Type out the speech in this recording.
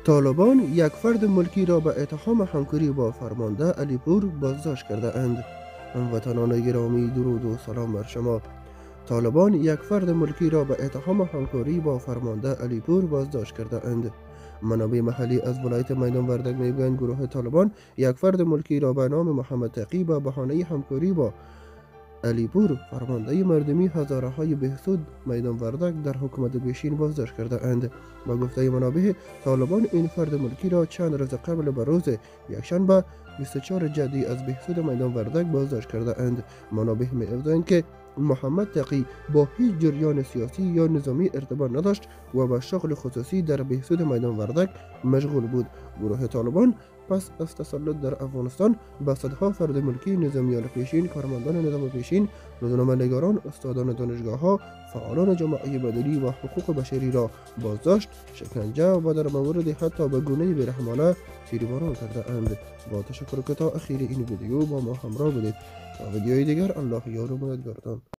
طالبان یک فرد ملکی را به اتهام همکاری با فرمانده علیپور بازداشت کرده اند. هموطنان گرامی، درود و سلام بر شما. طالبان یک فرد ملکی را به اتهام همکاری با فرمانده علیپور بازداشت کرده اند. منابع محلی از ولایت میدان وردک میگویند گروه طالبان یک فرد ملکی را به نام محمد تقی به بهانه همکاری با علیپور فرمانده مردمی هزاره های بهسود میدان وردک در حکومت پیشین بازداشت کرده اند. با گفته منابع طالبان این فرد ملکی را چند روز قبل به روز یکشنبه 24 جدی از بهسود میدان وردک بازداشت کرده اند. منابع می افزایند که محمد تقی با هیچ جریان سیاسی یا نظامی ارتباط نداشت و به شغل خصوصی در بهسود میدان وردک مشغول بود. گروه طالبان پس از تسلط در افغانستان به صدها فرد ملکی، نظامیان پیشین، کارمندان نظام پیشین، روزنامه‌نگاران، استادان دانشگاه‌ها، فعالان جامعه مدنی و حقوق بشری را بازداشت، شکنجه و در مورد حتی به گونه بیرحمانه تیرباران کرده اند. با تشکر که تا اخیر این ویدیو با ما همراه بودید. تا ویدیوی دیگر الله یار و مددگارتان.